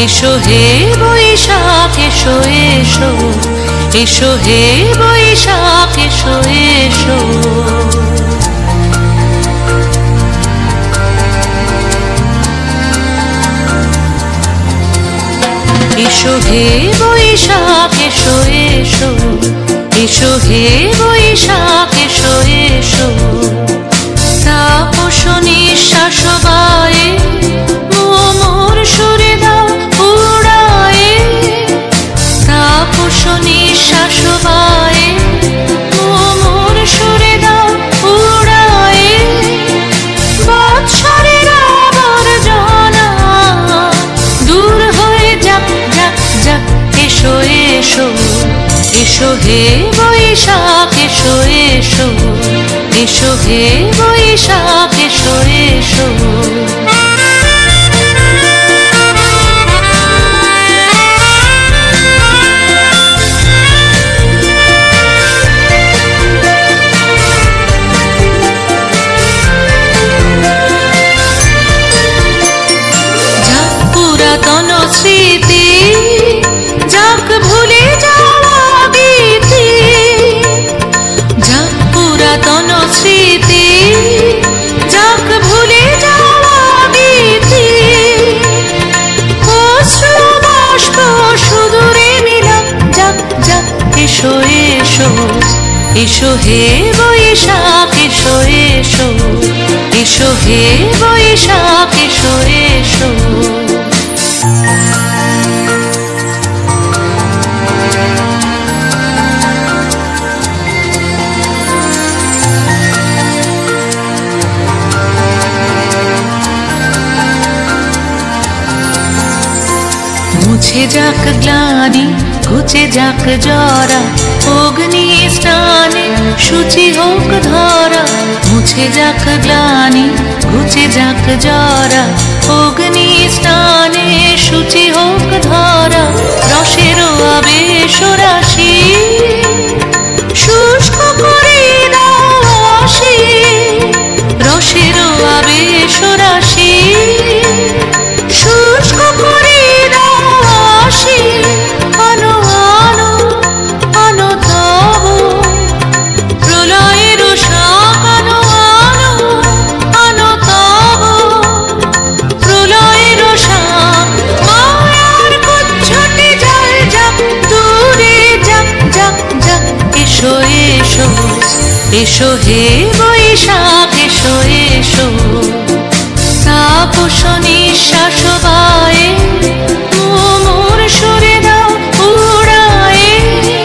এসো হে বৈশাখ এসো এসো, এসো হে বৈশাখ এসো এসো। এসো হে বৈশাখ এসো এসো, এসো হে বৈশাখ এসো এসো। তাপস নিঃশ্বাস বায়ে মোর সুরে দাও উড়ায়ে, তাপস নিঃশ্বাস বায়ে মোর সুরে দাও উড়ায়ে। বৎসরের আবর্জনা দূর হয়ে যাক যাক যাক। এসো এসো, এসো হে বৈশাখ এসো এসো, এসো হে বৈশাখ এসো এসো। যাক পুরাতন স্মৃতি, যাক ভুলে যাওয়া গীতি, যাক পুরাতন স্মৃতি, যাক ভুলে যাওয়া গীতি। অশ্রু বাষ্প সুদূরে মিলাক যাক যাক। এসো এসো, এসো হে বৈশাখ এসো এসো, এসো হে বৈশাখ এসো এসো। মুছে যাক গ্লানি, ঘুচে যাক জরা, অগ্নি স্নানে শুচি হোক ধরা। মুছে যাক গ্লানি, ঘুচে যাক জরা, অগ্নি স্নানে শুচি হোক ধরা। রসের আবেশ রাশি শুষ্ক করে দাও আসি, রসের আবেশ রাশি শুষ্ক করে দাও আসি। আনো আনো আনো তব প্রলয়ের শাক, আনো আনো আনো তব প্রলয়ের শাক। মায়ার কুচ্ছটে জল যাক দূরে যাক যাক যাক। এসো এসো, এসো হে বৈশাখ এসো এসো। তাপস নিঃশ্বাস বায়ে মোর সুরে দাও উড়ায়ে।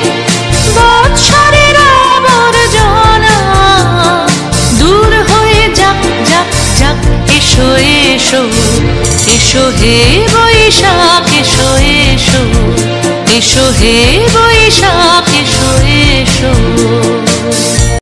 বৎসরের আবর্জনা দূর হয়ে যাক যাক যাক। এসো এসো, এসো হে বৈশাখ এসো এসো, এসো হে বৈশাখ এসো এসো।